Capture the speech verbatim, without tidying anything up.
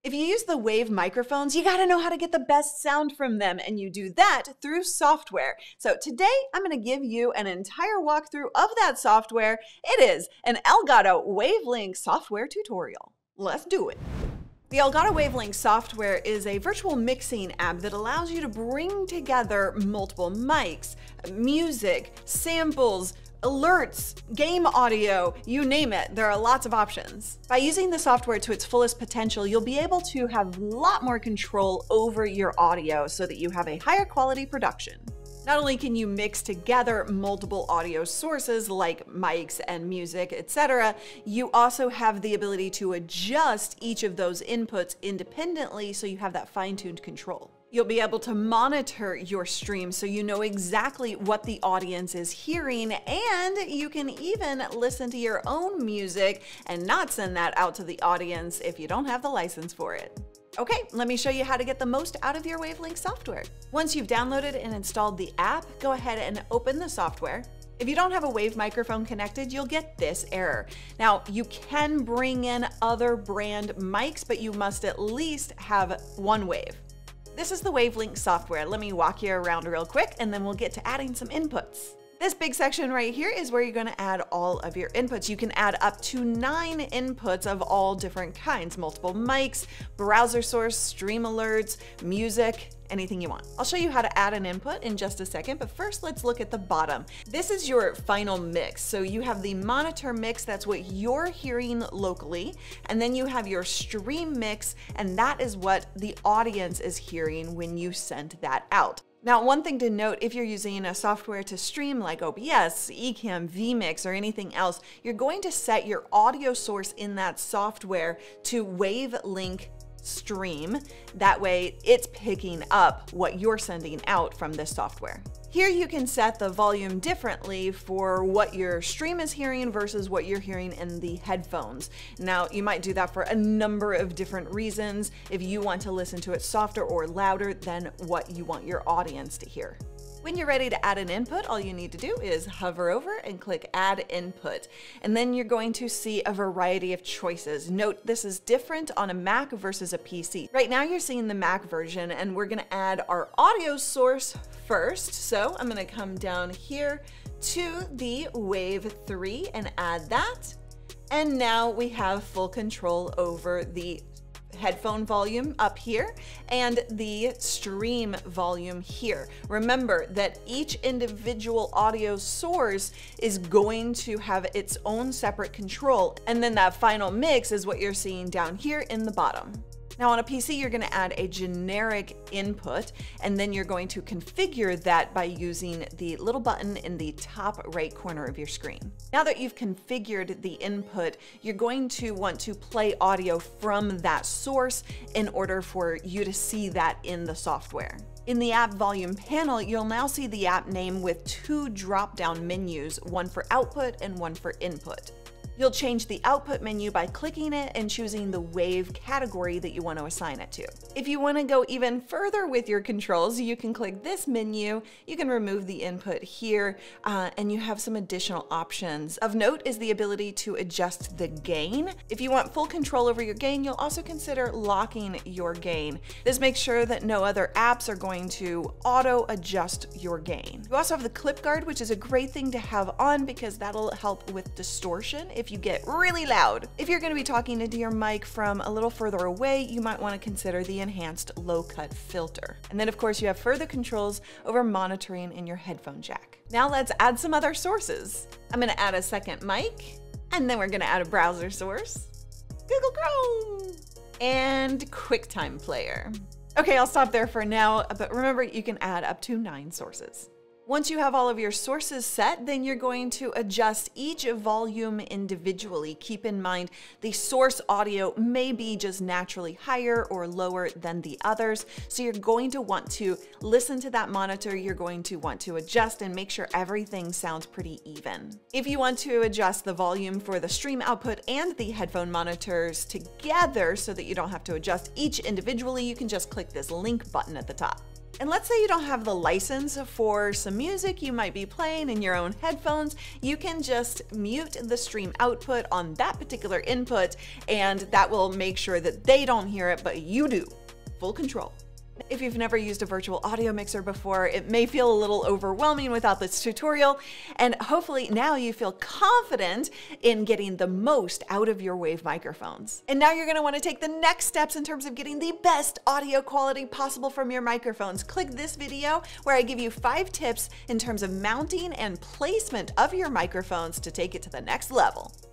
If you use the Wave microphones, you gotta know how to get the best sound from them, and you do that through software. So today, I'm gonna give you an entire walkthrough of that software. It is an Elgato Wavelink software tutorial. Let's do it. The Elgato Wavelink software is a virtual mixing app that allows you to bring together multiple mics, music, samples, alerts, game audio, you name it, there are lots of options. By using the software to its fullest potential, you'll be able to have a lot more control over your audio so that you have a higher quality production. Not only can you mix together multiple audio sources like mics and music, et cetera, you also have the ability to adjust each of those inputs independently so you have that fine-tuned control. You'll be able to monitor your stream so you know exactly what the audience is hearing, and you can even listen to your own music and not send that out to the audience if you don't have the license for it. Okay, let me show you how to get the most out of your Wavelink software. Once you've downloaded and installed the app, go ahead and open the software. If you don't have a Wave microphone connected, you'll get this error. Now, you can bring in other brand mics, but you must at least have one Wave. This is the Wavelink software. Let me walk you around real quick, and then we'll get to adding some inputs. This big section right here is where you're gonna add all of your inputs. You can add up to nine inputs of all different kinds, multiple mics, browser source, stream alerts, music, anything you want. I'll show you how to add an input in just a second, but first let's look at the bottom. This is your final mix. So you have the monitor mix, that's what you're hearing locally, and then you have your stream mix, and that is what the audience is hearing when you send that out. Now, one thing to note, if you're using a software to stream like O B S, Ecamm, vMix, or anything else, you're going to set your audio source in that software to Wavelink stream. That way it's picking up what you're sending out from this software. Here you can set the volume differently for what your stream is hearing versus what you're hearing in the headphones. Now, you might do that for a number of different reasons if you want to listen to it softer or louder than what you want your audience to hear. When you're ready to add an input, all you need to do is hover over and click Add Input. And then you're going to see a variety of choices. Note this is different on a Mac versus a P C. Right now you're seeing the Mac version, and we're gonna add our audio source first. So I'm gonna come down here to the Wave three and add that. And now we have full control over the headphone volume up here and the stream volume here. Remember that each individual audio source is going to have its own separate control, and then that final mix is what you're seeing down here in the bottom. Now on a P C, you're gonna add a generic input, and then you're going to configure that by using the little button in the top right corner of your screen. Now that you've configured the input, you're going to want to play audio from that source in order for you to see that in the software. In the app volume panel, you'll now see the app name with two drop-down menus, one for output and one for input. You'll change the output menu by clicking it and choosing the Wave category that you want to assign it to. If you want to go even further with your controls, you can click this menu. You can remove the input here, uh, and you have some additional options. Of note is the ability to adjust the gain. If you want full control over your gain, you'll also consider locking your gain. This makes sure that no other apps are going to auto adjust your gain. You also have the clip guard, which is a great thing to have on because that'll help with distortion if you get really loud. If you're going to be talking into your mic from a little further away, you might want to consider the enhanced low cut filter. And then of course you have further controls over monitoring in your headphone jack. Now let's add some other sources. I'm going to add a second mic, and then we're going to add a browser source, Google Chrome, and QuickTime Player. Okay, I'll stop there for now, but remember you can add up to nine sources. Once you have all of your sources set, then you're going to adjust each volume individually. Keep in mind the source audio may be just naturally higher or lower than the others. So you're going to want to listen to that monitor. You're going to want to adjust and make sure everything sounds pretty even. If you want to adjust the volume for the stream output and the headphone monitors together so that you don't have to adjust each individually, you can just click this link button at the top. And let's say you don't have the license for some music you might be playing in your own headphones, you can just mute the stream output on that particular input, and that will make sure that they don't hear it, but you do. Full control. If you've never used a virtual audio mixer before, it may feel a little overwhelming without this tutorial, and hopefully now you feel confident in getting the most out of your Wave microphones. And now you're going to want to take the next steps in terms of getting the best audio quality possible from your microphones. Click this video where I give you five tips in terms of mounting and placement of your microphones to take it to the next level.